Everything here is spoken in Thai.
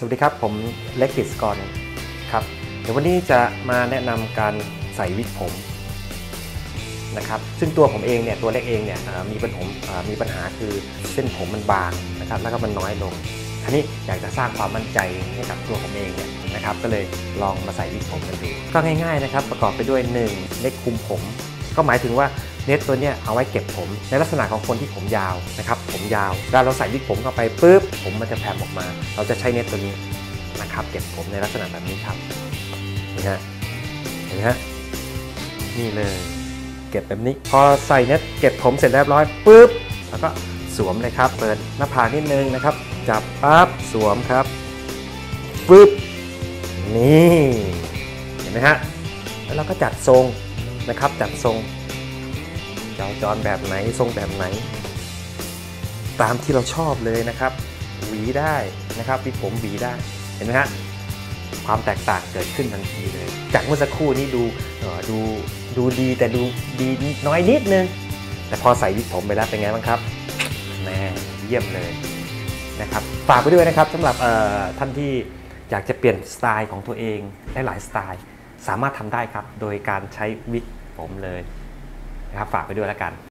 วัสดีครับผมเล็กกิจกรครับเดี๋ยววันนี้จะมาแนะนำการใส่วิกผมนะครับซึ่งตัวผมเองเนี่ยตัวเล็กเองเนี่ยมีปัญหาคือเส้นผมมันบางนะครับแล้วก็มันน้อยลงทีนี้อยากจะสร้างความมั่นใจให้กับตัวผมเองเนี่ยนะครับก็เลยลองมาใส่วิกผมกันดูก็ง่ายๆนะครับประกอบไปด้วย1เน็ตคุมผมก็หมายถึงว่าเน็ตตัวเนี้ยเอาไว้เก็บผมในลักษณะของคนที่ผมยาวนะครับผมยาวเวลาเราใส่วิกผมเข้าไปปุ๊บผมมันจะแผ่ออกมาเราจะใช้เน็ตตัวนี้นะครับเก็บผมในลักษณะแบบนี้ครับนี่ฮะเห็นไหมฮะนี่เลยเก็บแบบนี้พอใส่เน็ตเก็บผมเสร็จเรียบร้อยปุ๊บแล้วก็สวมเลยครับเปิดหน้าผากนิดนึงนะครับจับปั๊บสวมครับปุ๊บนี่เห็นไหมฮะแล้วเราก็จัดทรงนะครับจัดทรงจรแบบไหนทรงแบบไหนตามที่เราชอบเลยนะครับหวีได้นะครับวิกผมหวีได้เห็นไหมฮะความแตกต่างเกิดขึ้นทันทีเลยจากเมื่อสักครู่นี้ดูดีแต่ดูดีน้อยนิดนึงแต่พอใส่วิกผมไปแล้วเป็นไงบ้างครับแม่เยี่ยมเลยนะครับฝากไปด้วยนะครับสำหรับท่านที่อยากจะเปลี่ยนสไตล์ของตัวเองได้หลายสไตล์สามารถทำได้ครับโดยการใช้วิกผมเลยนะครับฝากไปด้วยแล้วกัน